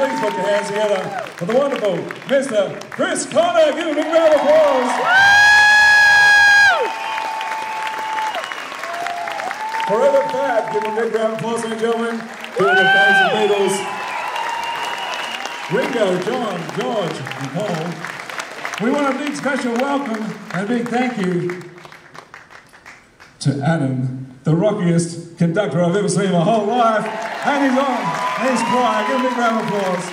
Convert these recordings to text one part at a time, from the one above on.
please put your hands together for the wonderful Mr. Chris Connor. Give him a big round of applause. Forever Fab, give him a big round of applause, ladies and gentlemen. Doing the Fabs and Beatles. Ringo, John, George, and Paul. We want a big special welcome and a big thank you to Adam, the rockiest conductor I've ever seen in my whole life. And he's on, and he's crying. Give him a big round of applause.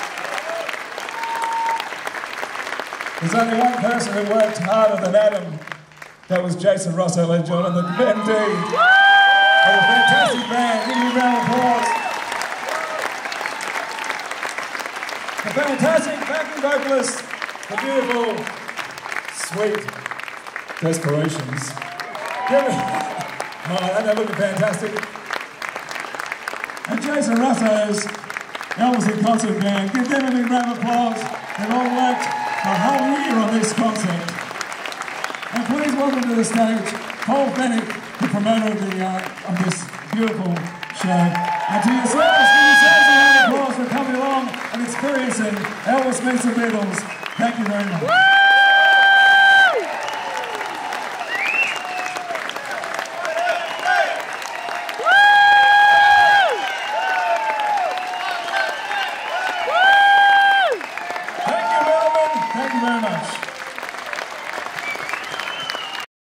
There's only one person who worked harder than Adam. That was Jason Rosso, ladies and gentlemen, the MD. And a fantastic band. Give him a round of applause. The fantastic backing vocalist, the beautiful, sweet Desperations. Oh, they're looking fantastic. And Jason Russo's Elvis in Concert Band. Give them a big round of applause. They've all worked a whole year on this concept. And please welcome to the stage Paul Fennick, the promoter of this beautiful show. And to yourselves, give yourselves a round of applause for coming along and experiencing Elvis meets the Beatles. Thank you very much.